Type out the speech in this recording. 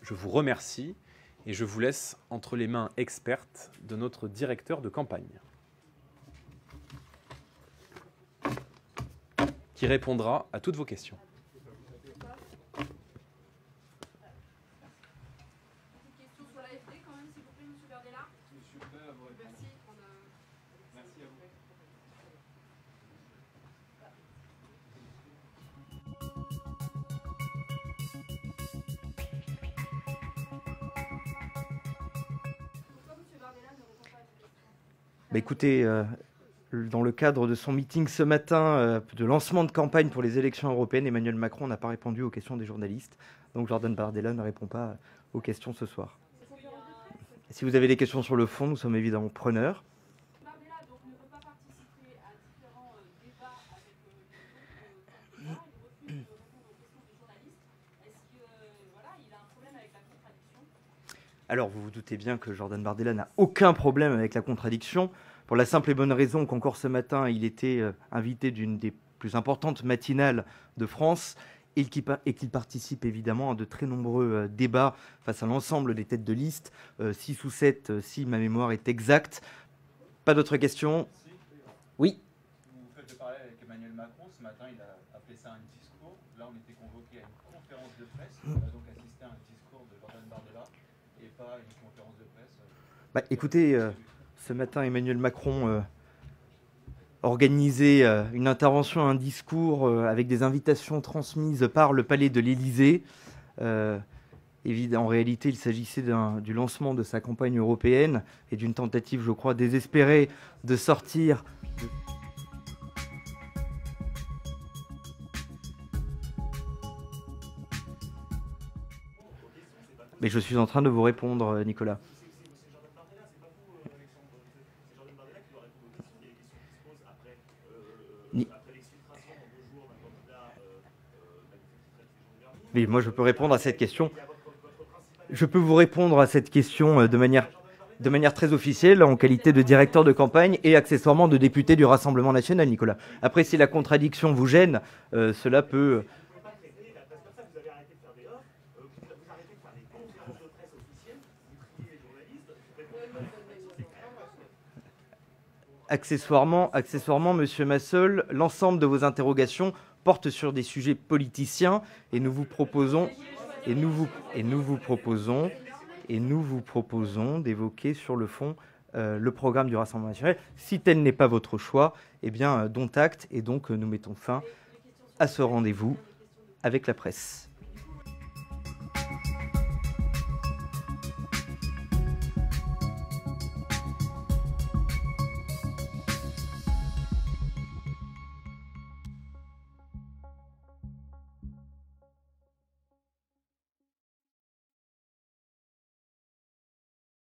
Je vous remercie et je vous laisse entre les mains expertes de notre directeur de campagne, qui répondra à toutes vos questions. Écoutez, dans le cadre de son meeting ce matin de lancement de campagne pour les élections européennes, Emmanuel Macron n'a pas répondu aux questions des journalistes. Donc Jordan Bardella ne répond pas aux questions ce soir. Si vous avez des questions sur le fond, nous sommes évidemment preneurs. Alors, vous vous doutez bien que Jordan Bardella n'a aucun problème avec la contradiction, pour la simple et bonne raison qu'encore ce matin, il était invité d'une des plus importantes matinales de France et qu'il participe évidemment à de très nombreux débats face à l'ensemble des têtes de liste, 6 ou 7 si ma mémoire est exacte. Pas d'autres questions? Oui. Vous faites le parallèle avec Emmanuel Macron. Ce matin, il a appelé ça un discours. Là, on était convoqué à une conférence de presse. On a donc assisté à un discours de Jordan Bardella et pas à une conférence de presse. Écoutez, ce matin, Emmanuel Macron organisait une intervention, un discours avec des invitations transmises par le palais de l'Élysée. En réalité, il s'agissait du lancement de sa campagne européenne et d'une tentative, je crois, désespérée de sortir. Mais je suis en train de vous répondre, Nicolas. Mais moi, je peux répondre à cette question. Je peux vous répondre à cette question de manière très officielle, en qualité de directeur de campagne et accessoirement de député du Rassemblement national, Nicolas. Après, si la contradiction vous gêne, cela peut... Accessoirement, Monsieur Massol, l'ensemble de vos interrogations portent sur des sujets politiciens et nous vous proposons d'évoquer sur le fond le programme du Rassemblement national. Si tel n'est pas votre choix, eh bien, dont acte, et donc nous mettons fin à ce rendez-vous avec la presse.